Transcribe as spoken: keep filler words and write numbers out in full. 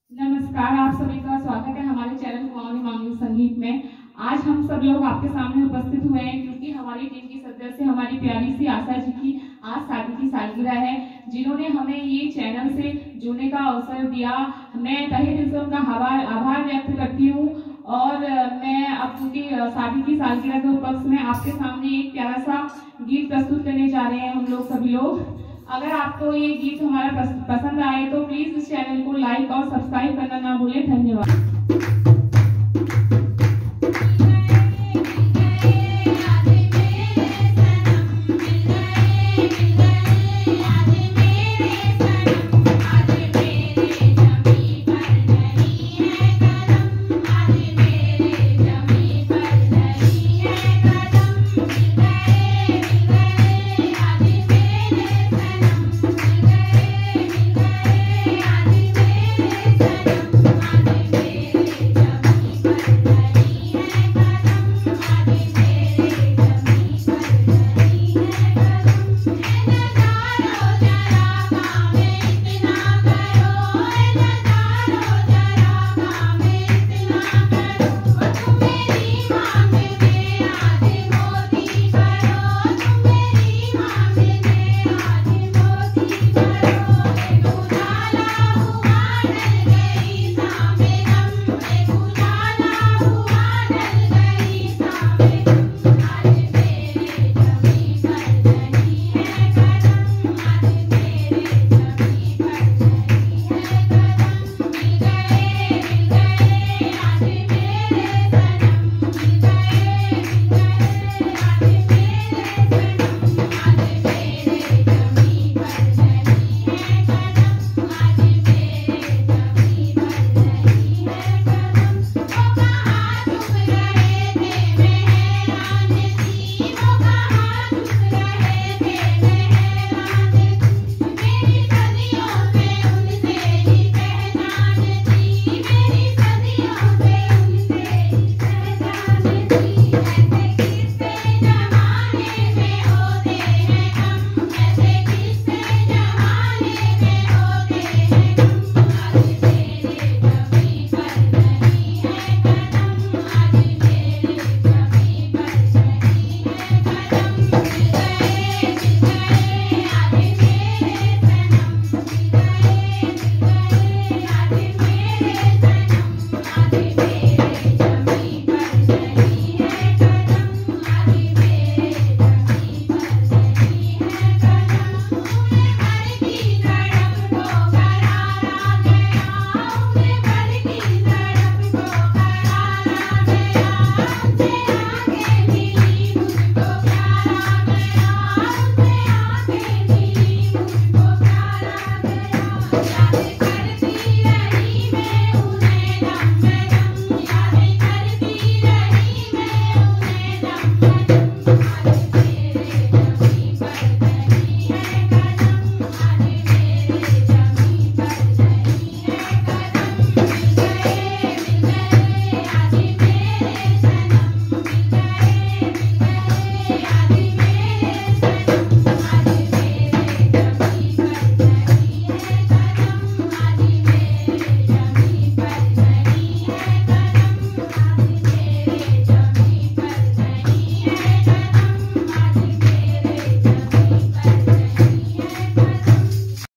नमस्कार, आप सभी का स्वागत है हमारे चैनल कुमाऊनी मांगलिक संगीत में। आज हम सब लोग आपके सामने उपस्थित हुए हैं क्योंकि हमारी टीम की सदस्य हमारी प्यारी सी आशा जी की आज शादी की सालगिरह है, जिन्होंने हमें ये चैनल से जुड़ने का अवसर दिया। मैं तहे दिल से उनका आभार आभार व्यक्त करती हूँ और मैं अब उनकी शादी की सालगिरह के उपलक्ष्य में आपके सामने एक प्यारा सा गीत प्रस्तुत करने जा रहे हैं हम लोग सभी लोग। अगर आपको ये गीत हमारा पसंद आए तो प्लीज इस चैनल को लाइक और सब्सक्राइब करना ना भूलें। धन्यवाद।